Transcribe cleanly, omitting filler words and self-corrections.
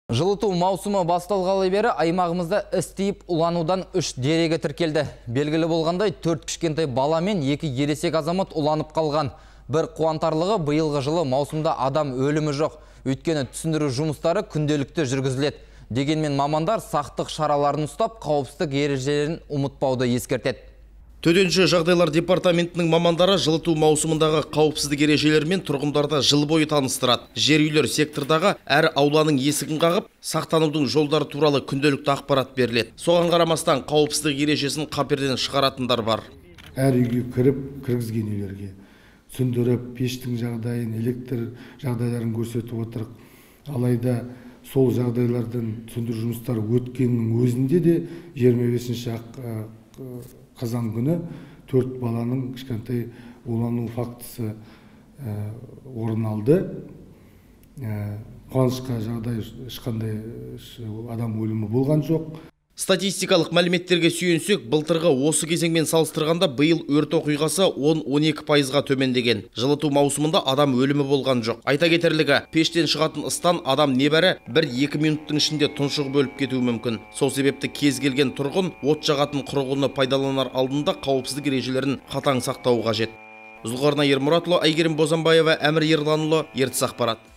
Жылыту маусымы басталғалы бері аймағымызда істейіп уланудан 3 дерегі тіркелді. Белгілі болғандай 4 кішкентай бала мен 2 ересек азамат уланып қалған. Бір қуантарлығы биылғы жылы маусымда адам өлімі жоқ. Өйткені түсіндіру жұмыстары күнделікті жүргізіледі. Дегенмен мамандар сақтық шараларын ұстап, қауіпсіздік ережелерін ұмытпауды ескертеді. Төтенше жағдайлар департаментінің мамандары жылыту маусымындағы қауіпсіздік ережелерімен тұрғындарды жыл бойы таныстырады. Жер үйлер сектордағы әр ауланың есігін қағып, сақтанудың жолдары туралы күнделікті ақпарат беріледі. Соған қарамастан қауіпсіздік ережесін қаперден шығаратындар бар. Әр үйге кіргізген үйлерге түсіндіріп, пештің жағдайын, электр жағдайларын көрсетіп отырық. Алайда сол жағдайлардан түсіндіру жұмыстары өткеннің өзінде де 25 қазан күні 4 баланың кішкентай улану фактісі орын алды. Қуанышқа жағдай ешқандай адам өлімі болған жоқ. Статистикалық мәліметтерге сүйенсек, былтырғы осы кезеңмен салыстырғанда биыл өрт оқиғасы 10-12%-ға төмендеген. Жылыту маусымында адам өлімі болған жоқ. Айта кетерлігі, пештен шығатын ыстан адам небәрі 1-2 минуттың ішінде тұншығып өліп кетуі мүмкін. Сол себепті кез келген тұрғын от жағатын құрылғыны пайдаланар алдында қауіпсіздік ережелерін қатаң сақтауы қажет. Зұлғарнайыр Мұратұлы, Айгерім Бозанбаева, Әмір Ерланұлы, Ертіс ақпарат.